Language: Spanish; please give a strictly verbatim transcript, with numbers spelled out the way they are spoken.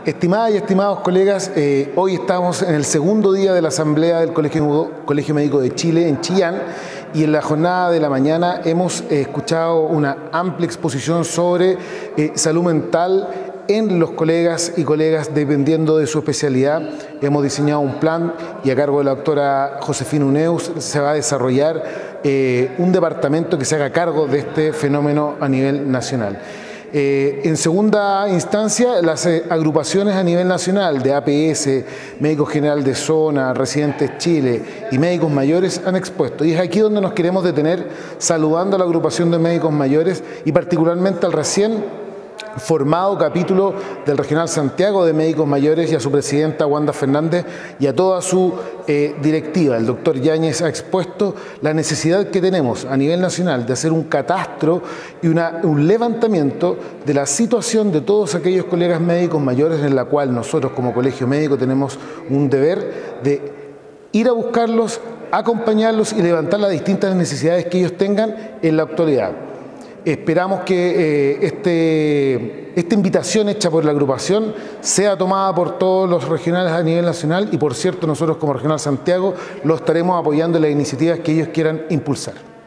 Estimadas y estimados colegas, eh, hoy estamos en el segundo día de la Asamblea del Colegio, Colegio Médico de Chile en Chillán, y en la jornada de la mañana hemos eh, escuchado una amplia exposición sobre eh, salud mental en los colegas y colegas dependiendo de su especialidad. Hemos diseñado un plan y a cargo de la doctora Josefina Uneus se va a desarrollar eh, un departamento que se haga cargo de este fenómeno a nivel nacional. Eh, en segunda instancia, las eh, agrupaciones a nivel nacional de A P S, Médico General de Zona, Residentes Chile y Médicos Mayores han expuesto. Y es aquí donde nos queremos detener, saludando a la agrupación de médicos mayores y particularmente al recién formado capítulo del Regional Santiago de Médicos Mayores y a su presidenta Wanda Fernández y a toda su eh, directiva. El doctor Yáñez ha expuesto la necesidad que tenemos a nivel nacional de hacer un catastro y una, un levantamiento de la situación de todos aquellos colegas médicos mayores, en la cual nosotros como colegio médico tenemos un deber de ir a buscarlos, acompañarlos y levantar las distintas necesidades que ellos tengan en la actualidad. Esperamos que eh, este, esta invitación hecha por la agrupación sea tomada por todos los regionales a nivel nacional y, por cierto, nosotros como Regional Santiago lo estaremos apoyando en las iniciativas que ellos quieran impulsar.